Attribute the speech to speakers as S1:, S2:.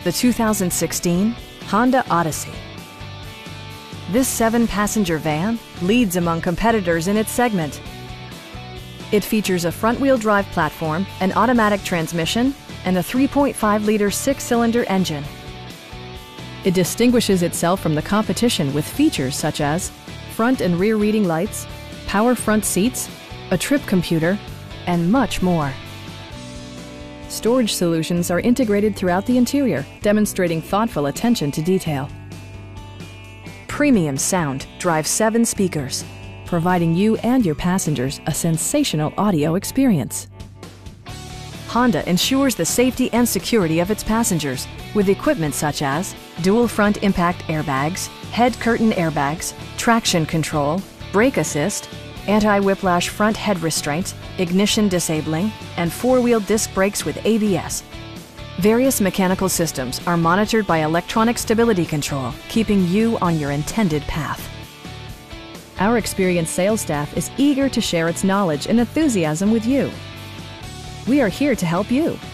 S1: the 2016 Honda Odyssey. This 7-passenger van leads among competitors in its segment. It features a front-wheel drive platform, an automatic transmission, and a 3.5-liter 6-cylinder engine. It distinguishes itself from the competition with features such as front and rear reading lights, power front seats, a trip computer, and much more. Storage solutions are integrated throughout the interior, demonstrating thoughtful attention to detail. Premium sound drives 7 speakers, providing you and your passengers a sensational audio experience. Honda ensures the safety and security of its passengers with equipment such as dual front impact airbags, head curtain airbags, traction control, brake assist, anti-whiplash front head restraints, ignition disabling, and 4-wheel disc brakes with ABS. Various mechanical systems are monitored by electronic stability control, keeping you on your intended path. Our experienced sales staff is eager to share its knowledge and enthusiasm with you. We are here to help you.